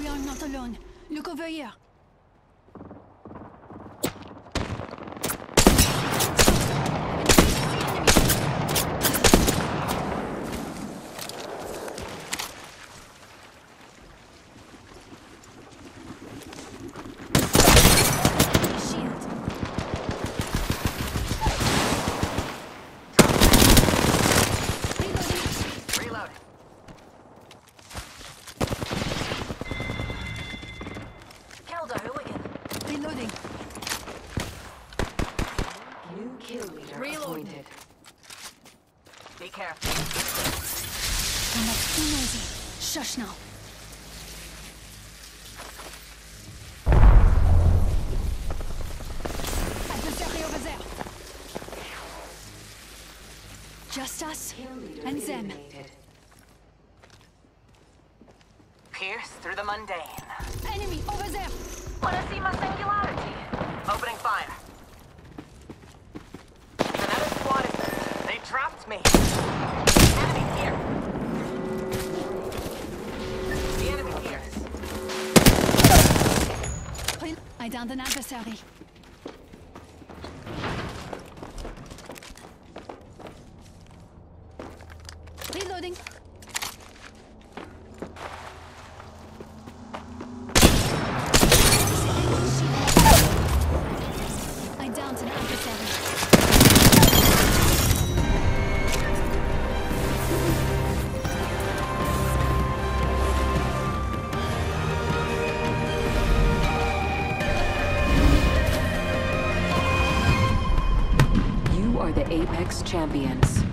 We are not alone. Look over here. Reloading. New kill leader appointed. Be careful. I'm not too noisy. Shush now. Adversary over there. Just us and them. Pierce through the mundane. Enemy over there. Wanna see my singularity? Opening fire. Another squad is there. They trapped me. Enemy here. The enemy here. I downed an adversary. Reloading. I downed an adversary. You are the Apex Champions.